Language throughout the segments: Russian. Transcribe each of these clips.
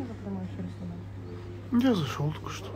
уже прямой эфир снимать? Я зашел только что.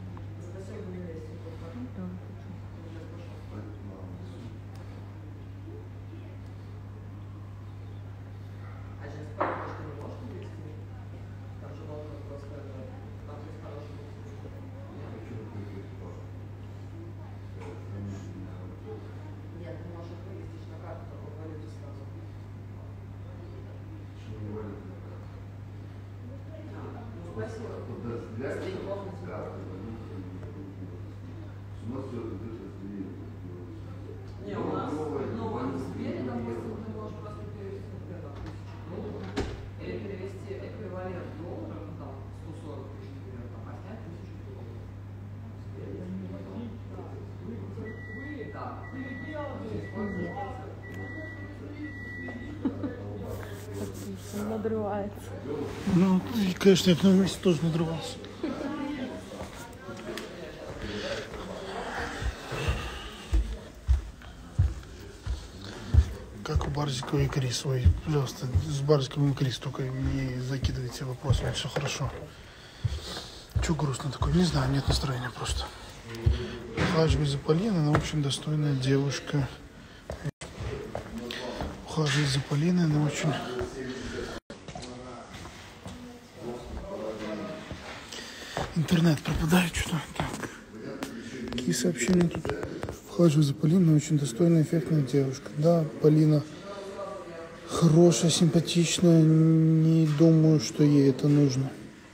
Не, у нас новый Сбере, допустим, ты можешь просто перевести, например, там, 1000 долларов, или перевести эквивалент долларов, там, 140 тысяч, например, там, а снять 1000 долларов. Он надрывается. Ну, и, конечно, я к нему вместе тоже надрывался. Как у Барзикова и Крис. Ой, пожалуйста, с Барзиковым и Крис только не закидывайте вопросами, все хорошо. Чего грустно такое? Не знаю, нет настроения просто. Ухаживай за Полиной, она очень достойная девушка. Ухаживай за Полиной, она очень... Интернет пропадает что-то. Так. Какие сообщения тут? Ухаживай за Полиной, она очень достойная, эффектная девушка. Да, Полина хорошая, симпатичная. Не думаю, что ей это нужно.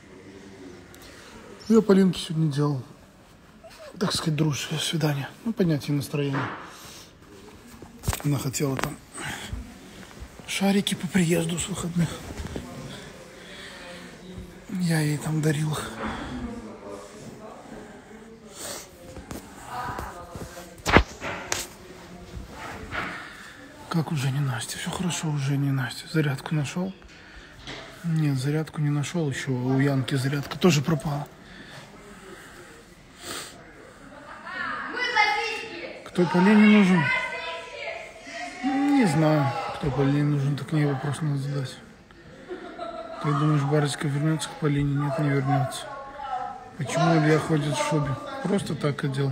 Я Полинке сегодня делал, так сказать, дружеское свидание. Ну, поднять ей настроение. Она хотела там шарики по приезду с выходных. Я ей там дарил их. Как у Жени Насти? Все хорошо у Жени Насти. Зарядку нашел? Нет, зарядку не нашел еще. У Янки зарядка тоже пропала. Кто Полине нужен? Не знаю, кто Полине нужен. Так мне вопрос надо задать. Ты думаешь, Барочка вернется к Полине? Нет, не вернется. Почему Илья ходит в шубе? Просто так одел.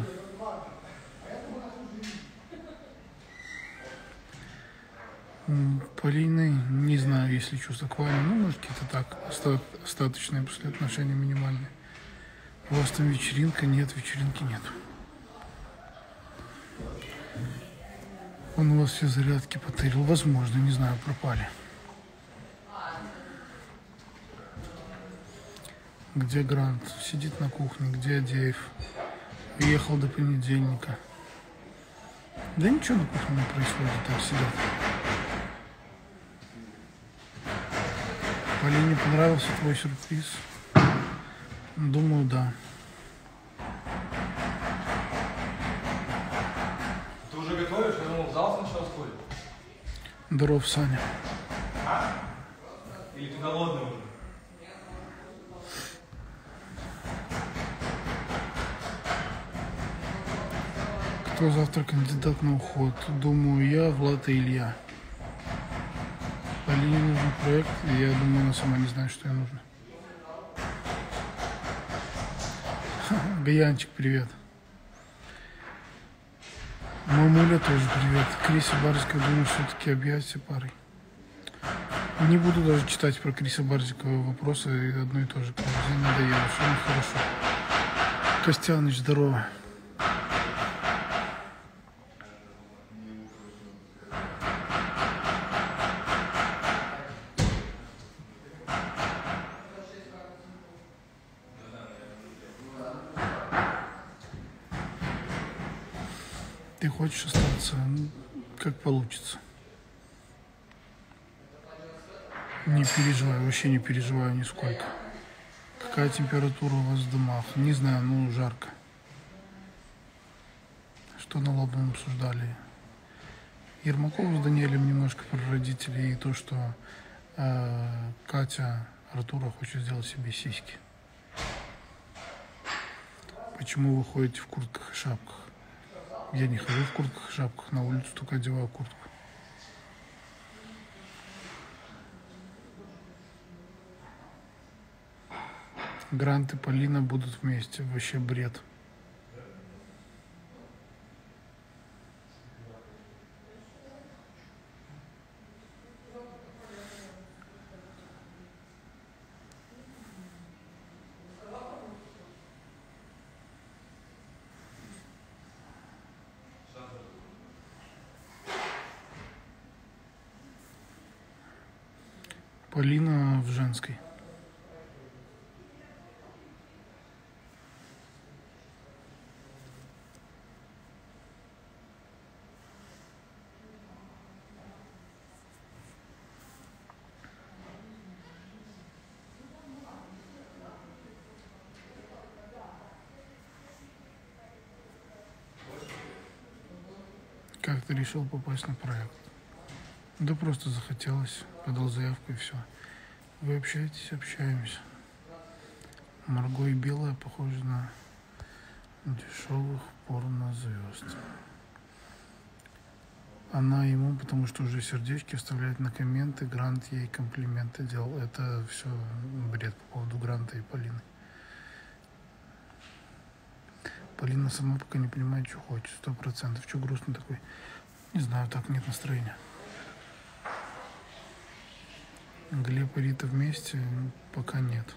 Полины, не знаю, есть ли чувства к Ване. Ну, может, какие-то так, остаточные после отношений минимальные. У вас там вечеринка? Нет, вечеринки нет. Он у вас все зарядки потырил. Возможно, не знаю, пропали. Где Грант? Сидит на кухне. Где Адеев? Уехал до понедельника. Да ничего на кухне не происходит, так сидят. Полине понравился твой сюрприз? Думаю, да. Ты уже готовишь? Я думал, в зал сначала сходит. Здоров, Саня. А? Или ты голодный уже? Кто завтра кандидат на уход? Думаю, я, Влад и Илья. Полине нужен проект, и я думаю, она сама не знает, что ей нужно. Гаянчик, привет. Мамуля тоже привет. Криса Барзикова, думаю, все-таки объятия парой. Не буду даже читать про Криса Барзикова вопросы, одно и то же. Мне надоело, все нехорошо. Костяныч, здорово. Ты хочешь остаться? Ну, как получится. Не переживай, вообще не переживаю нисколько. Какая температура у вас в домах? Не знаю, ну жарко. Что на Лобном обсуждали? Ермаков с Даниэлем немножко про родителей и то, что Катя Артура хочет сделать себе сиськи. Почему вы ходите в куртках и шапках? Я не хожу в куртках и шапках, на улицу только одеваю куртку. Грант и Полина будут вместе. Вообще бред. Полина в женской. Как ты решил попасть на проект? Да просто захотелось, подал заявку и все. Вы общаетесь, общаемся. Марго и Белая похожи на дешевых порнозвезд. Она ему, потому что уже сердечки вставляет на комменты, Грант ей комплименты делал. Это все бред по поводу Гранта и Полины. Полина сама пока не понимает, что хочет, 100%. Что грустно такой? Не знаю, так нет настроения. Глеб и Рита вместе? Пока нет.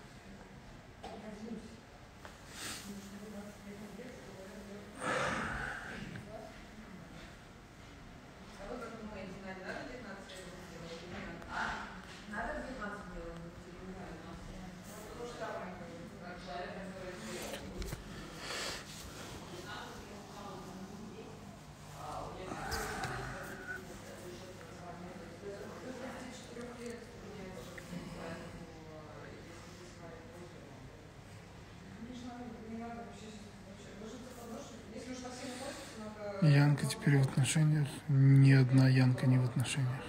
Янка теперь в отношениях? Ни одна Янка не в отношениях.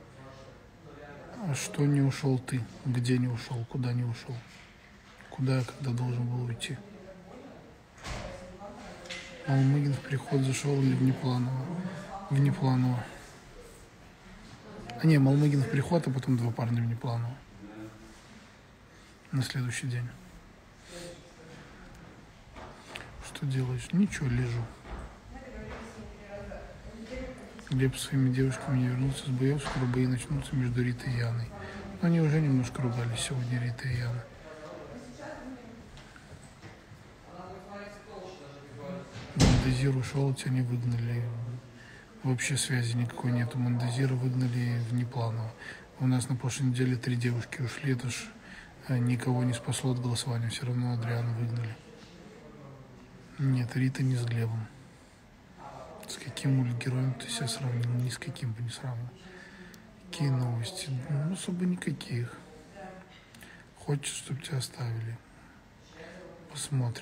А что не ушел ты? Где не ушел? Куда не ушел? Куда я когда должен был уйти? Малмыгин в приход зашел или внепланово? Внепланово. А не, Малмыгин в приход, а потом два парня внепланово. На следующий день. Что делаешь? Ничего, лежу. Глеб со своими девушками не вернулся с боев, скоро бои начнутся между Ритой и Яной. Но они уже немножко ругались сегодня, Рита и Яна. Мандазир ушел, тебя не выгнали. Вообще связи никакой нету. Мандазира выгнали внепланово. У нас на прошлой неделе 3 девушки ушли. Это ж никого не спасло от голосования. Все равно Адриану выгнали. Нет, Рита не с Глебом. С каким мультгероем ты себя сравнил? Ни с каким бы не сравнил. Какие новости? Ну, особо никаких. Хочешь, чтобы тебя оставили? Посмотрим.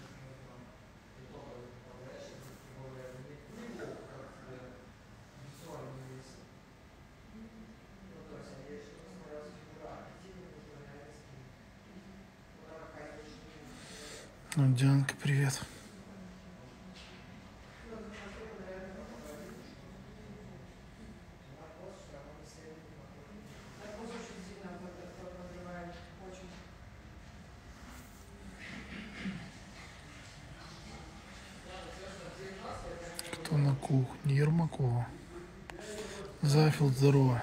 Ну, Дианка, привет. Кто на кухне? Ермакова. Зафилд, здорово.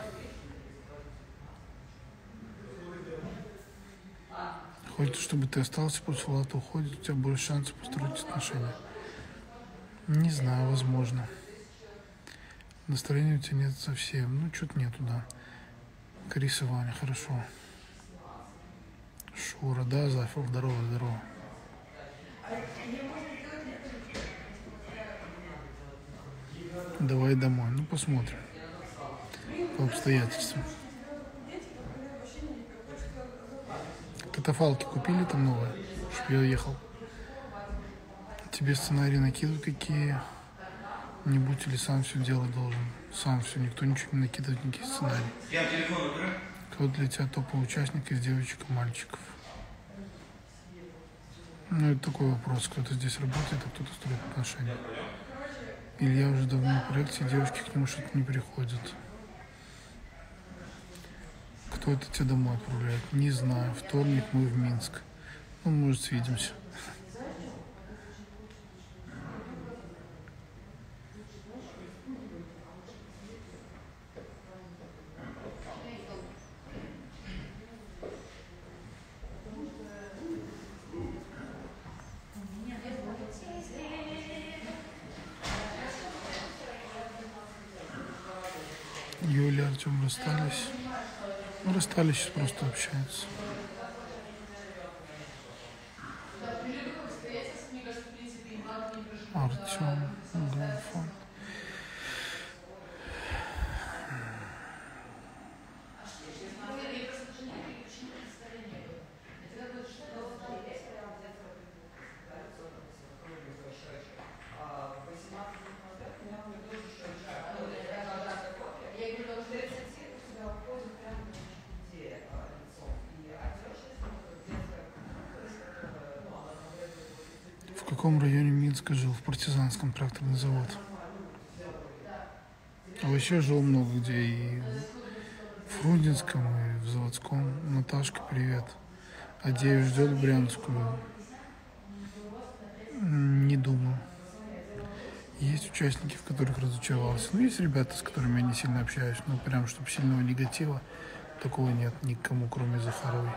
Хочешь, чтобы ты остался, после Лата уходит, у тебя больше шансов построить отношения. Не знаю, возможно. Настроения у тебя нет совсем. Ну, что-то нету, да. Крис и Ваня, хорошо. Шура, да, Зафилд, здорово, здорово. Давай домой. Ну, посмотрим. По обстоятельствам. Катафалки купили там новые, чтобы я уехал? Тебе сценарии накидывают какие-нибудь или сам все делать должен? Сам все, никто ничего не накидывает, никакие сценарии. Кто для тебя топовый участник из девочек и мальчиков? Ну, это такой вопрос. Кто-то здесь работает, а кто-то строит отношения. Илья уже давно в проекте, девушки к нему что-то не приходят. Кто это тебя домой отправляет? Не знаю. Вторник мы в Минск. Ну, может, свидимся. Юля и Артем расстались. Ну, расстались, сейчас просто общаются. Артем, Гафон. В каком районе Минска жил? В Партизанском, тракторный завод. А вообще жил много где, и в Фрунзенском, и в Заводском. Наташка, привет. Адеев ждет Брянскую? Не думаю. Есть участники, в которых разочаровался. Ну, есть ребята, с которыми я не сильно общаюсь, но прям, чтобы сильного негатива, такого нет никому, кроме Захаровой.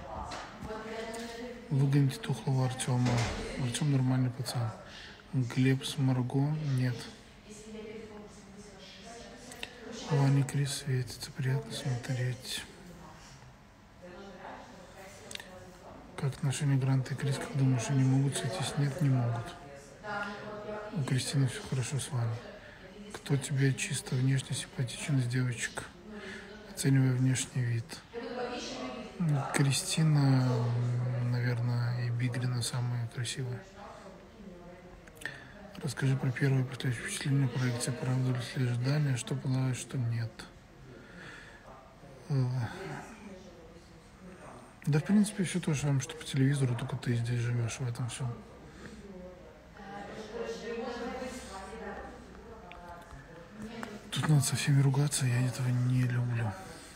Выгоните тухлого Артема. Артем нормальный пацан. Глеб с Марго? Нет. Ваня Крис светится. Приятно смотреть. Как отношения Гранта и Крис? Как думаешь, они могут сойтись? Нет, не могут. У Кристины все хорошо с Ваней. Кто тебе чисто внешне симпатичен из девочек? Оценивая внешний вид. Кристина, наверное, и Бигрина самые красивые. Расскажи про первое предстоящее впечатление проекции. Правда ли ожидания? Что понравилось, что нет? Да, в принципе, все то же самое, что по телевизору, только ты здесь живешь, в этом все. Тут надо со всеми ругаться, я этого не люблю.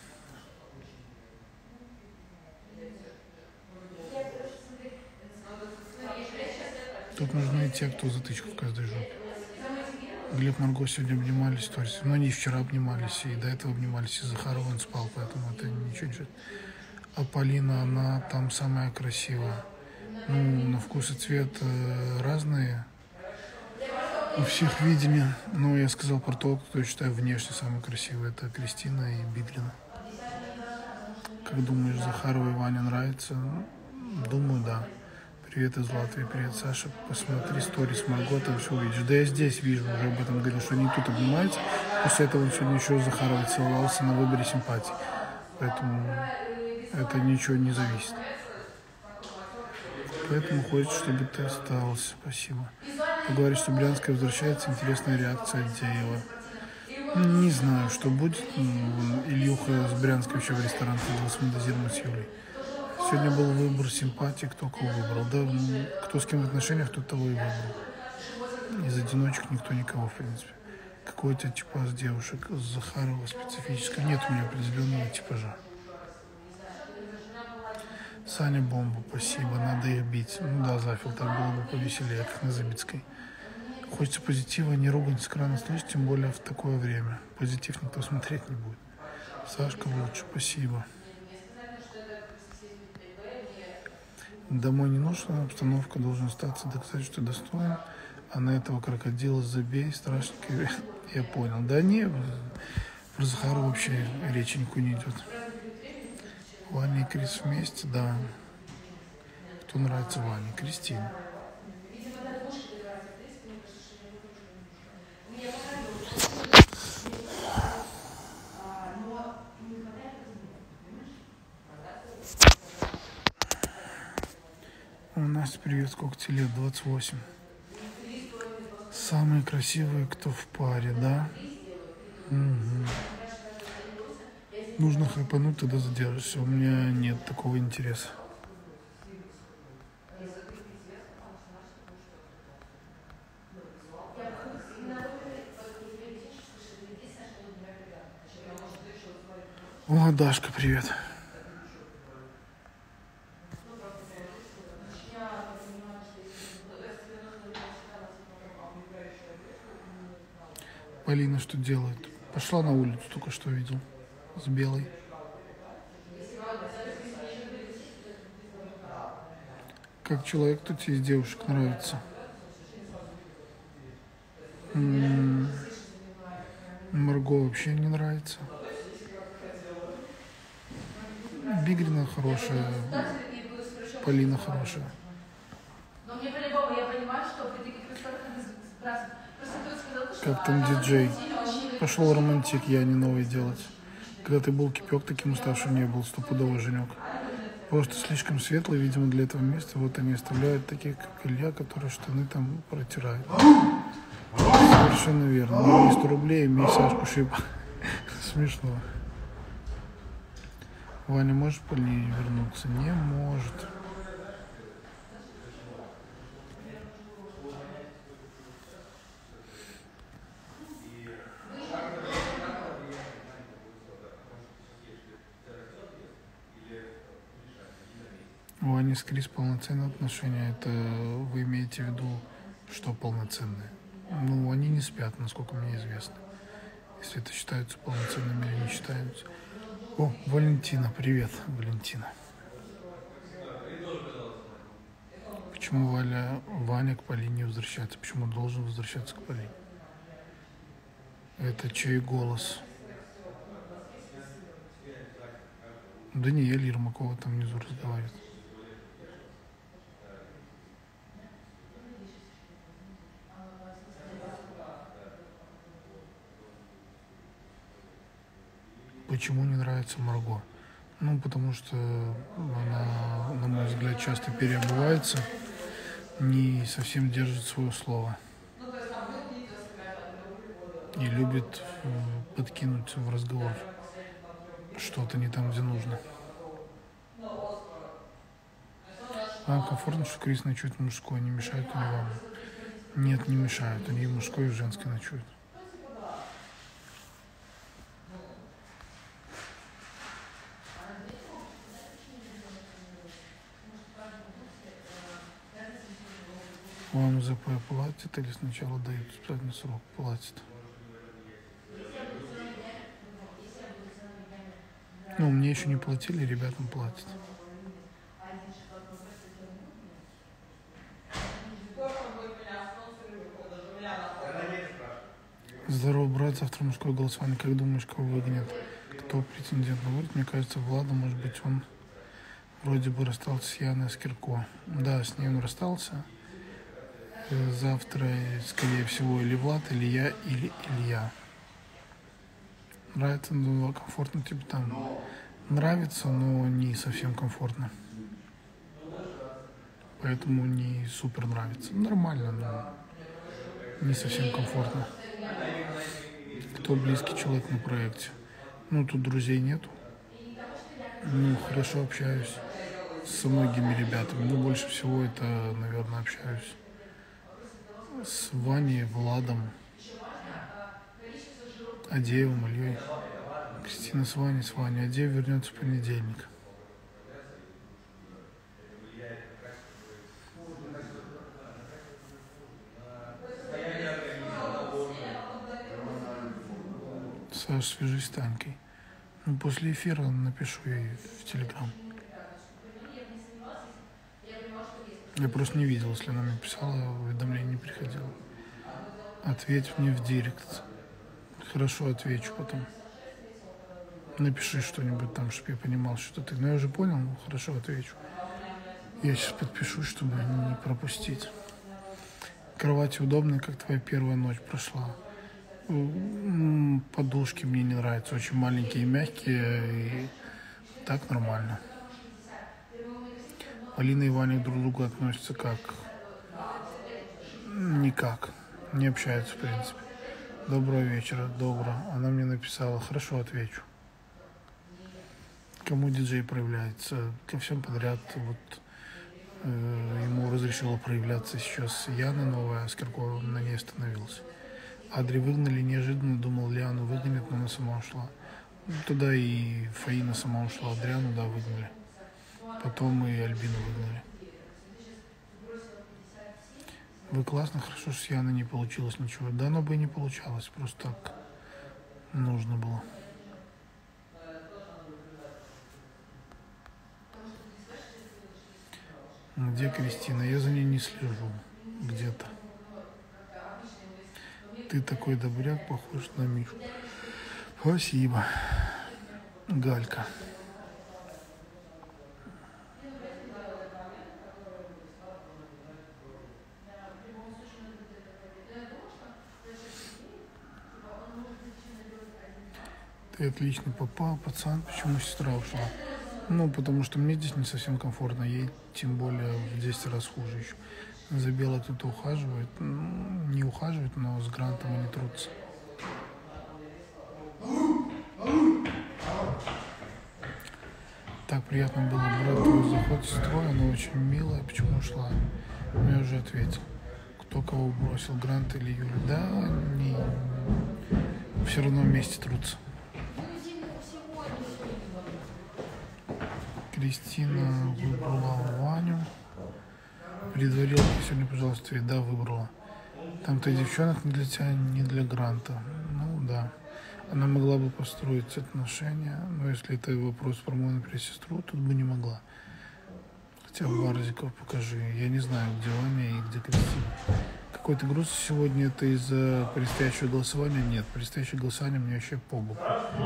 Тут нужны те, кто затычку в каждой жопе. Глеб, Марго сегодня обнимались, то есть, но они вчера обнимались, и до этого обнимались, и Захаров он спал, поэтому это ничего не. А Полина, она там самая красивая. Ну, на вкус и цвет разные. У всех видения. Но я сказал про то, кто я считаю внешне самый красивый. Это Кристина и Бигрина. Как думаешь, Захарова и Ваня нравится? Думаю, да. Привет из Латвии, привет, Саша. Посмотри сторис Марго, там все увидишь. Да я здесь вижу, уже об этом говорил, что они тут обнимаются. После этого он сегодня еще с Захаровой целовался на выборе симпатий. Поэтому это ничего не зависит. Поэтому хочется, чтобы ты остался. Спасибо. Поговорить, что Брянская возвращается. Интересная реакция Деева. Не знаю, что будет. Ильюха с Брянской еще в ресторан ходил с Мадазиром и с Юлей. Сегодня был выбор симпатии, кто кого выбрал. Да, кто с кем в отношениях, тот того и выбрал. Из одиночек никто никого, в принципе. Какой у тебя типаж девушек? Захарова специфического. Нет у меня определенного типажа. Саня бомба, спасибо, надо их бить. Ну да, Зафил, так было бы повеселее, как на Забицкой. Хочется позитива, не ругань с экрана слышать, тем более в такое время. Позитив никто смотреть не будет. Сашка лучше, спасибо. Домой не нужна обстановка, должен остаться, доказать, что достоин. А на этого крокодила забей, страшненько. Я понял. Да не, про Захару вообще речи никакой не идет. Ваня и Крис вместе, да. Кто нравится Ване? Кристина. У нас привет, сколько тебе лет? 28. Самые красивые, кто в паре, да? Угу. Нужно хайпануть, тогда задержишься. У меня нет такого интереса. О, Дашка, привет. Полина что делает? Пошла на улицу, только что видел. С Белой. Как человек, кто тебе из девушек нравится? Марго вообще не нравится. Бигрина хорошая. Полина хорошая. Как там диджей? Пошел романтик, я не новый делать. Когда ты был кипек, таким уставшим не был, стопудово Женек. Просто слишком светлый, видимо, для этого места. Вот они оставляют таких, как Илья, которые штаны там протирают. Совершенно верно. Ну, 100 рублей, имей Сашку Шип. Смешно. Ваня может по линии вернуться? Не может. У Вани с Крис полноценные отношения. Это вы имеете в виду, что полноценные? Ну, они не спят, насколько мне известно. Если это считаются полноценными или не считаются. О, Валентина, привет, Валентина. Почему Ваня к Полине возвращается? Почему он должен возвращаться к Полине? Это чей голос? Даниэль Ермакова там внизу разговаривает. Почему не нравится Марго? Ну, потому что она, на мой взгляд, часто переобувается, не совсем держит свое слово. И любит подкинуть в разговор что-то не там, где нужно. Вам комфортно, что Крис ночует в мужской, не мешает ли вам? Нет, не мешают, они и в мужской, и в женской ночуют. Вам ЗП платят или сначала дают испытательный срок? Платят. Ну, мне еще не платили, ребятам платят. Здорово, брат, завтра мужское голосование. Как думаешь, кого выгонят? Кто претендент на вылет? Мне кажется, Влада, может быть, он вроде бы расстался с Яной Скирко. Да, с ней он расстался. Завтра, скорее всего, или Влад, или я, или Илья. Нравится, ну, комфортно, типа там. Нравится, но не совсем комфортно. Поэтому не супер нравится. Нормально, но не совсем комфортно. Кто близкий человек на проекте? Ну, тут друзей нету. Ну, хорошо общаюсь со многими ребятами. Но больше всего это, наверное, общаюсь с Ваней, Владом, Адеевым, Ильей. Кристина с Ваней. Адеев вернется в понедельник. Саш, свяжись с Танькой. Ну, после эфира напишу ей в Телеграм. Я просто не видел, если она мне писала, уведомление не приходило. Ответь мне в директ. Хорошо, отвечу потом. Напиши что-нибудь там, чтобы я понимал, что ты. Ну, я уже понял, ну, хорошо, отвечу. Я сейчас подпишусь, чтобы не пропустить. Кровать удобная, как твоя первая ночь прошла. Подушки мне не нравятся, очень маленькие и мягкие, и так нормально. Полина и Ваня друг к другу относятся как? Никак. Не общаются, в принципе. Доброго вечера, доброго. Она мне написала, хорошо, отвечу. Кому диджей проявляется? Ко всем подряд. Вот ему разрешила проявляться сейчас Яна новая, Скирко на ней остановился. Адри выгнали неожиданно, думал, Лиану выгонят, но она сама ушла. Туда и Фаина сама ушла, Адриану, да, выгнали. Потом и Альбину выгнали. Вы классно, хорошо, что с Яной не получилось ничего. Да, оно бы и не получалось, просто так нужно было. Где Кристина? Я за ней не слежу. Где-то. Ты такой добряк, похож на Мишу. Спасибо, Галька. Ты отлично попал, пацан. Почему сестра ушла? Ну, потому что мне здесь не совсем комфортно. Ей тем более в 10 раз хуже еще. За Белой кто-то ухаживает. Ну, не ухаживает, но с Грантом они трутся. Так приятно было брать твой заход с строя, она очень милая. Почему ушла? Я уже ответил. Кто кого бросил, Грант или Юля? Да, они все равно вместе трутся. Кристина выбрала Ваню. Предварилка сегодня, пожалуйста, ответь. Да, выбрала. Там-то девчонок не для тебя, не для Гранта. Ну да. Она могла бы построить отношения, но если это вопрос про мою, например, сестру, тут бы не могла. Хотя Барзиков покажи. Я не знаю, где Ваня и где Кристина. Какой-то груз сегодня, это из-за предстоящего голосования? Нет, предстоящее голосование мне вообще по боку.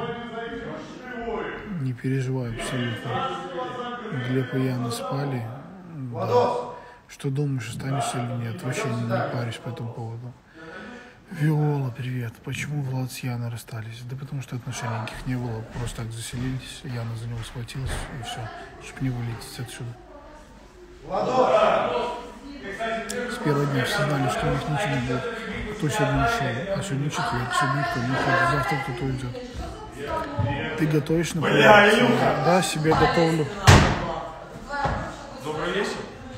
Не переживаю абсолютно. Глеб и Яна спали. Да. Что думаешь, останешься или нет? Вообще не парюсь по этому поводу. Виола, привет. Почему Влад с Яной расстались? Да потому что отношений никаких не было. Просто так заселились. Яна за него схватилась и все. Чтобы не вылететь отсюда. С первого дня все знали, что у них ничего не будет. Кто сегодня ушел? А сегодня четверг. Сегодня никто не уходит. Завтра кто-то уйдет. Ты готовишь, например? Да, себе готовлю. Добрый вечер.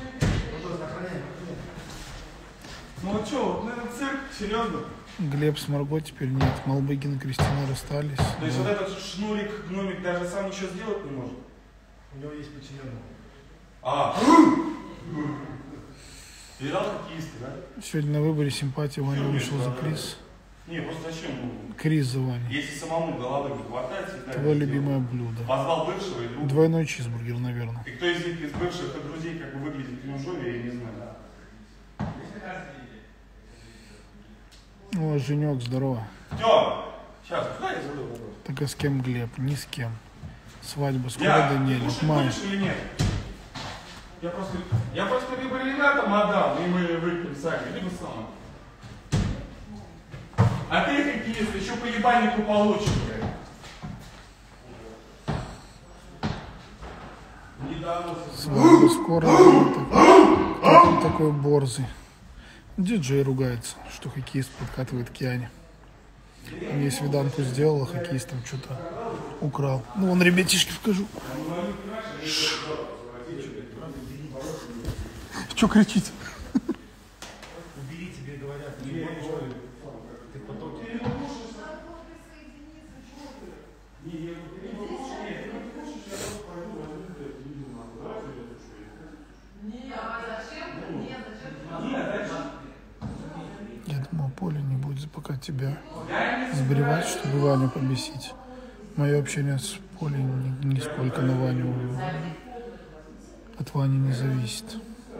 Ну а что, вот на цирк, серьезно? Глеб с Марго теперь нет. Малбыгин и Кристина расстались. То есть вот этот шнурик, гномик даже сам ничего сделать не может? У него есть подчиненный. А! Видал хоккеисты, да? Сегодня на выборе симпатии Ваня вышел за Крис. Не, просто зачем? Крис за Ваню. Если самому головы не хватает, всегда Твое это любимое сделать. блюдо. Позвал бывшего и друга. Двойной чизбургер, наверное. И кто из них, из бывших и друзей, как бы выглядит кринжовее, я не знаю. О, Женек, здорово. Тём, сейчас, куда я задал вопрос? Так а с кем Глеб? Ни с кем. Свадьба скоро, Я, Даниэль. слушай, Май. будешь или нет? Я просто либо Ренатом отдал, и мы выпьем сами, либо сам. А ты, хоккеист, еще по ебальнику получишь, блядь. Свадьба скоро. Кто там такой борзый? Диджей ругается, что хоккеист подкатывает к Яне. Мне свиданку сделал, а хоккеист там что-то украл. Ну, вон, ребятишки, покажу. Что кричите? Убери, тебе говорят. Ты потом... Я думал, Поля не будет пока тебя сбривать, чтобы Ваню побесить. Мое общение с Полей нисколько на Ваню от Вани не зависит.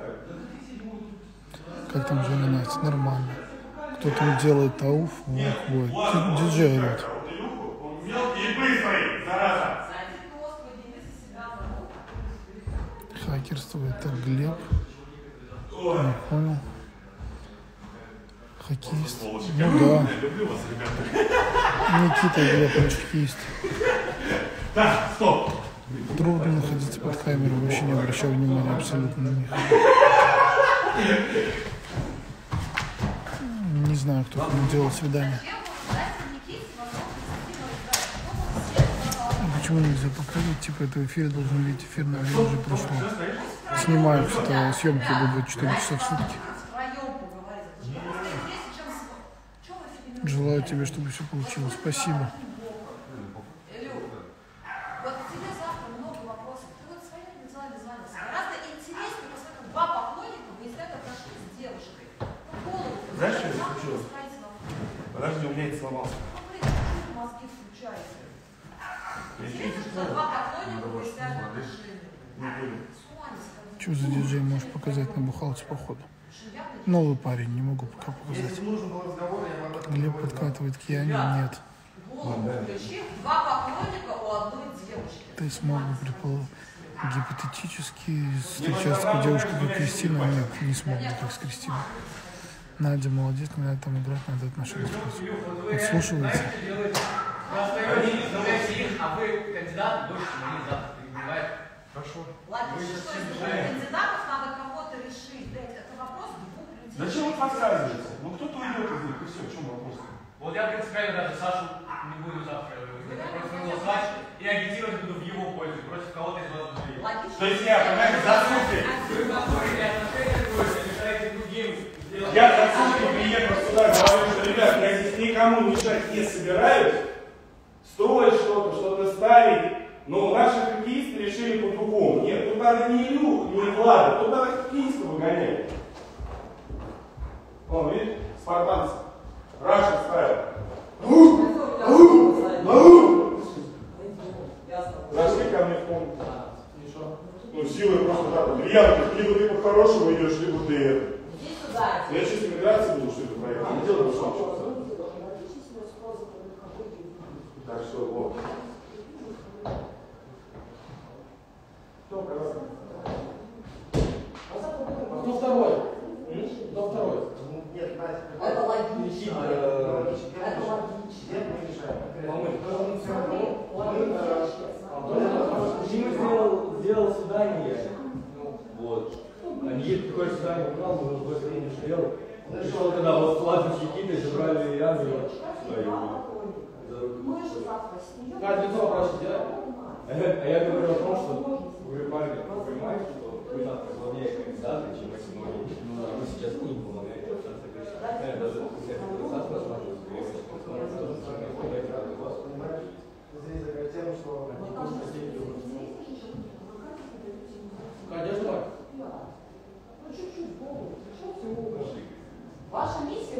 Как там Женя Настя? Нормально. Кто там делает ауф, вот. Диджей орет. Хакерство, это Глеб. Не понял. Хоккеист. Ну да. Никита Глеб, он хоккеист. Так, стоп. Трудно находиться под камерой, вообще не обращаю внимания абсолютно на них. Не знаю, кто кому делал свидание. Почему нельзя показывать? Типа, это в эфире должен видеть эфирное время уже прошло. Снимаю, что съемки будут 4 часа в сутки. Желаю тебе, чтобы все получилось. Спасибо. Вот тебе завтра много вопросов. Ты вот своя индивидуальная звание. Гораздо интереснее, посмотри, два поклонника выясняют отношения с девушкой. получается. За 2 поклонника выставят машины. Что за диджей можешь показать на бухгалте походу? Новый парень, не могу пока показать. Если нужен был разговор, я могу... Глеб подкатывает к Яне, нет. Голову включив, 2 поклонника у одной девушки. Ты смог бы предположить гипотетически встречаться с такой девушкой, как Кристина? Нет, не смог бы так с Кристиной. Надя молодец, не надо там играть, надо отношения строить. Подслушивается. А вы кандидат, больше не завтра перебивает. Хорошо. Ладно, что из двух кандидатов надо кого-то решить? Блядь, это вопрос 2 людей. Зачем вы подсказываете? Ну кто-то уйдет из них, и все, в чем вопрос? Вот я принципиально даже Сашу не буду завтра просто голосовать и агитировать буду в его пользу против кого-то из вас двоих. Логично. То есть я, понимаете, за сутки. Вы построили отношения, будете мешаете другим. Я за сутки приехал сюда, говорю, что, ребят, я здесь никому мешать не собираюсь. Строить что-то ставить. Но наши хоккеисты решили по-другому. Нет, тут надо не Илью, не Влада, тут надо хоккеиста выгонять. Вон, видишь, спартанцы. Раша ставят. Зашли ко мне в комнату. Ну, силой просто так. Илья, либо ты по-хорошему идешь, либо ты это. Я чисто миграции буду что-то проехать. Не делаю что-то. Так что, вот. Кто второй? Кто второй? Это логично. Это Дима сделал свидание. Вот. Они приходят свидание, убрал, мы уже больше не шел. Пришел, когда вот Ладно с Никитой забрали Яну свою. Как лицо проще делать? А я говорю о том, что вы, парни, понимаете, что вы нам главнее кандидаты, чем эти многие. Вы сейчас им помогаете. Я даже после этого процесса рассматриваю, что я очень посмотрю, что вы помогаете ради вас. Здесь такая тема, что конечно. Ну чуть-чуть, ваша миссия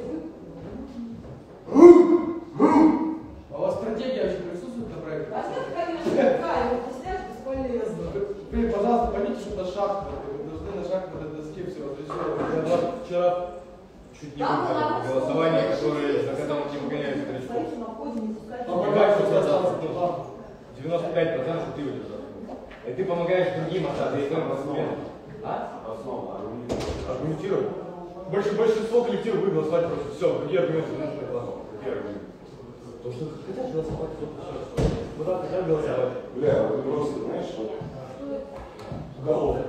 А у вас стратегия вообще присутствует на проекте? возьмет, конечно, какая, его пиздец бесполезно. Вы, пожалуйста, поймите, что это шаг. Вы должны на шаг на доске все разрешили. Я даже вчера чуть не выиграл голосование, за которым не выгоняют старичков. Помогай, что остался 95% ты выдержал. И ты помогаешь другим, а ты их аргументируй. Аргументируй. Большинство коллективов будет голосовать против. Все, другие аргументы не нужны голосовать. Потому что хотят голосовать, все. Вот так хотят голосовать. Бля, вы просто, знаешь, что? Головка.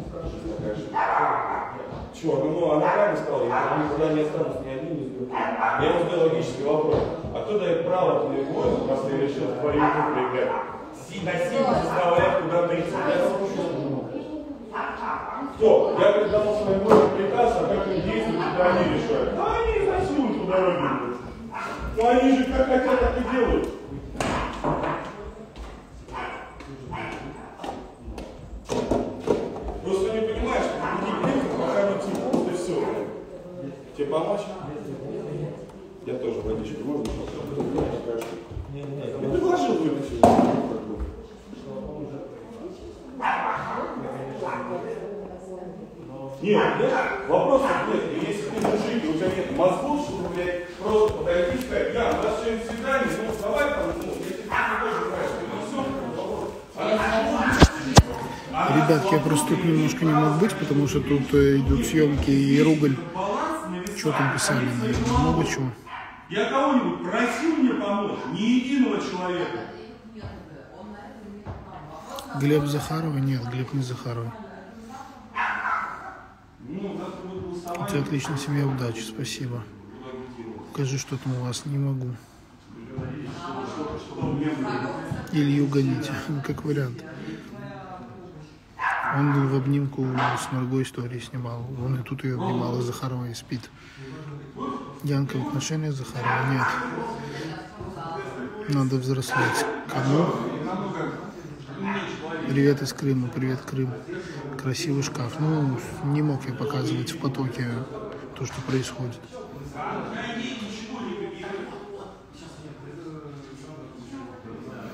Чувак, ну она правильно сказала, я никогда не останусь ни одним, ни с другим. Я ему задал логический вопрос. А кто дает право тебе воину, раз ты решил в твою игру проиграть? Насильно заставляет куда-то идти. Кто? Я передавал своему приказ, а как им действовать, когда они решают. Да они насилуют по дороге идут. Ну они же как хотят, так и делают. Просто не понимаешь, что другие клиенты пока не типа, и все. Тебе помочь? Я тоже водичку, можно? Я предложил выпить. Нет, вопросов нет. И если ты мужик, и у тебя нет мозгов, чтобы, блядь, просто подойти и сказать, у нас сегодня свидание, ну, давай там, ну, если ты тоже знаешь, ты не Ребятки, я просто тут немножко не мог быть, потому что тут идут съемки и ругаль. Что там писали, наверное, много чего. Я кого-нибудь просил мне помочь? Ни единого человека. Глеб Захарова? Нет, Глеб не Захарова. У тебя отличная семья, удачи, спасибо. Покажи, что там у вас, не могу. Илью гоните, как вариант. Он был в обнимку с Марго, истории снимал. Он и тут ее обнимал, и Захарова и спит. Янка в отношениях с Захаровой? Нет. Надо взрослеть. Кому? Привет из Крыма, привет, Крым. Красивый шкаф. Ну, не мог я показывать в потоке то, что происходит.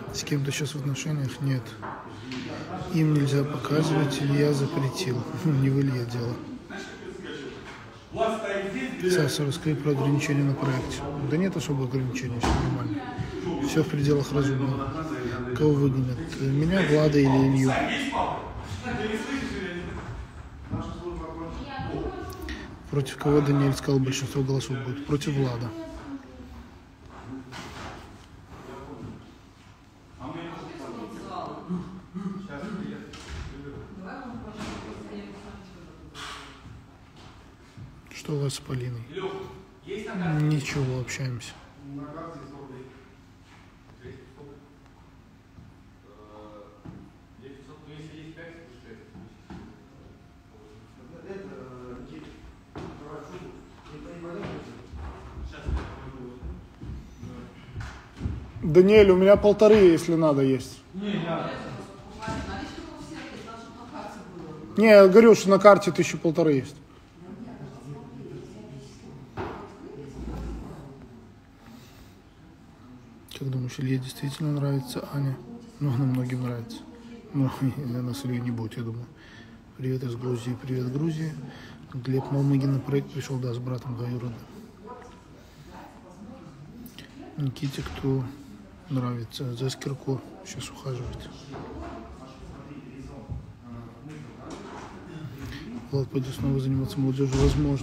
С кем-то сейчас в отношениях? Нет. Им нельзя показывать, Илья запретил. Не в Илье дело. Саша, расскажи про ограничения на проекте. Да нет особых ограничений, все нормально. Все в пределах разумного. Кого выгонят? Меня, Влада или Илью? Против кого Даниэль сказал, большинство голосов будет? Против Влада. Что у вас с Полиной? Ничего, общаемся. Даниэль, у меня 1,5, если надо, есть. Не, я говорю, что на карте 1,5 есть. Как думаешь, Илье действительно нравится Аня? Ну, она многим нравится. Но она с Ильей не будет, я думаю. Привет из Грузии, привет Грузии. Глеб Малмыгин на проект пришел, да, с братом двоюродным. Никите, кто нравится, за Скирко сейчас ухаживает. Влад пойдет снова заниматься молодежью, возможно.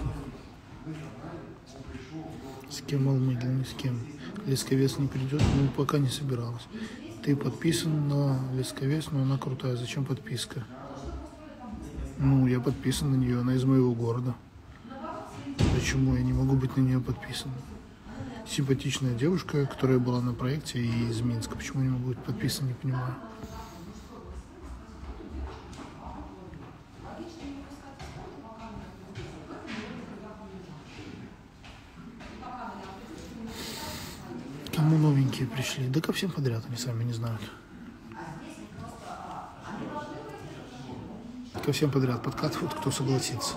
С кем Малмыгин, ни с кем. Лесковец не придет, но пока не собиралась. Ты подписан на Лесковец, но она крутая. Зачем подписка? Ну, я подписан на нее, она из моего города. Почему я не могу быть на нее подписан? Симпатичная девушка, которая была на проекте и из Минска. Почему не могу быть подписан, не понимаю. Кому новенькие пришли? Да ко всем подряд, они сами не знают. Ко всем подряд подкатывают, кто согласится.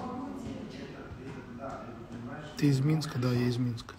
Ты из Минска? Да, я из Минска.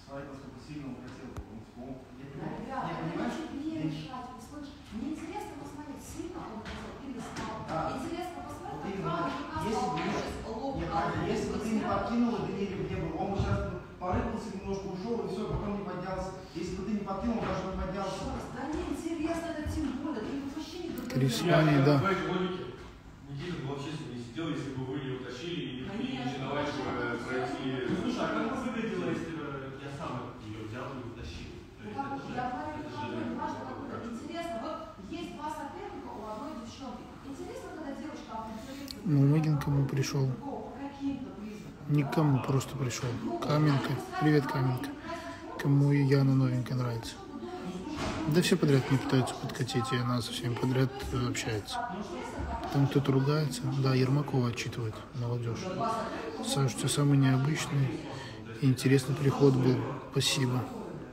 Если бы ты не подкинула, Даниэль бы не был. Он бы сейчас порыпался, немножко ушел, и все, потом не поднялся. Если бы ты не подкинул, он даже не поднялся. Да не интересно, это тем более. Ты вообще не думаешь. Крисвани, да. Никита бы вообще не сидел, если бы вы не утащили и не начиновали бы пройти. Слушай, а как бы выглядело, если бы я сам ее взял и утащил? Я говорю, интересно. Вот есть два соперника у одной девчонки. Интересно, когда девушка определится. Малмыгин кому пришел? Никому, просто пришел. Каменка. Привет, Каменка. Кому и Яна новенькая нравится. Да все подряд мне пытаются подкатить, и она со всеми подряд общается. Там кто-то ругается. Да, Ермакова отчитывает молодежь. Саш, ты самый необычный и интересный приход был. Спасибо.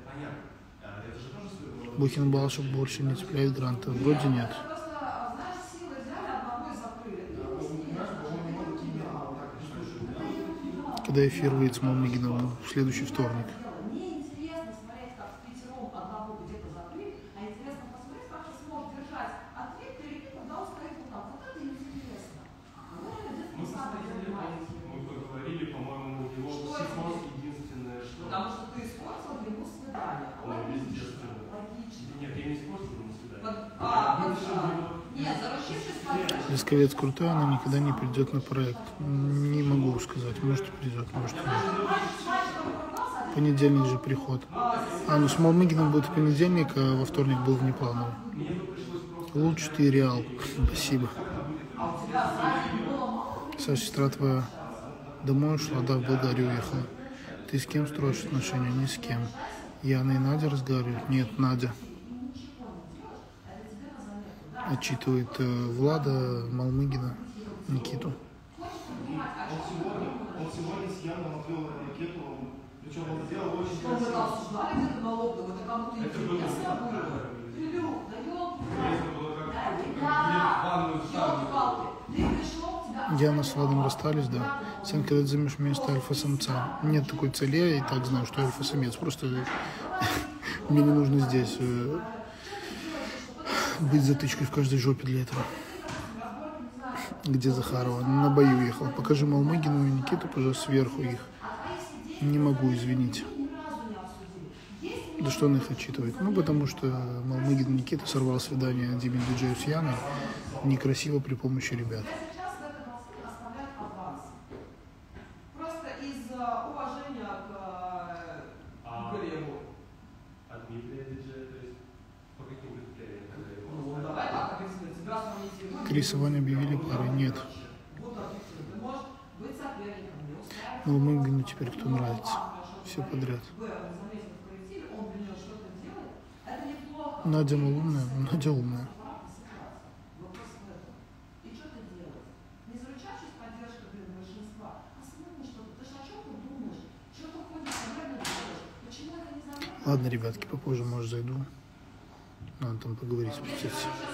Бухин Балшев больше не цепляет гранта. Вроде нет. Когда эфир выйдет с Малмыгиновым? В следующий вторник. Мне интересно смотреть, как в пятером одного где-то закрыть, а интересно посмотреть, как ты сможешь держать ответ перед ним, когда он стоит вот так. Вот это интересно. Мы поговорили, по-моему, у него психоз единственное, что... Потому что ты испортил ему свидание. Естественно. Логично. Нет, я не испортил ему свидание. Нет, заручившись поддержкой. Лесковец крутая, она никогда не придет на проект. Не могу сказать, может и придет, может и нет. Понедельник же приход. А, ну с Малмыгиным будет в понедельник, а во вторник был внеплановый. Лучше ты, Реал. Спасибо. Саша, сестра твоя домой ушла, да, в Болгарию уехала. Ты с кем строишь отношения? Ни с кем. Яна и Надя разговаривают? Нет, Надя. Отчитывает Влада, Малмыгина, Никиту. Он сегодня с Яном отвел ракету, причем он сделал очень Что вы красиво. там обсуждали где-то налоговую? Это кому-то интересно было? Илюх, да ёлки-палки. Яна с Владом расстались, да. Сен, когда ты займешь место альфа-самца. Нет такой цели, я и так знаю, что альфа-самец. Просто мне не нужно здесь быть затычкой в каждой жопе для этого. Где Захарова? На бою ехал. Покажи Малмыгину и Никиту, пожалуйста, сверху их. Не могу, извините. Да что он их отчитывает? Ну, потому что Малмыгин Никита сорвал свидание Диме Диджею с Яной некрасиво при помощи ребят. Просто из уважения к Гребу. А Дмитрия Диджея, то есть по каким критериям? Ну, давай так, объяснить. Тебя сравнить. Крис и Ваня объявили парой? Нет. Вот объективно. Ты можешь быть соперником, не устраивать. Малмыгину теперь кто нравится? Все подряд. Он для нее что-то делает. Это неплохо. Надя умная, Надя умная. Вопрос в этом. И что ты делаешь? Не заручавшись поддержкой большинства, а самому что-то. Ты же о чем ты думаешь? Что ты ходишь, наверное, делаешь? Почему это не заметно? Ладно, ребятки, попозже, может, зайду. Надо там поговорить с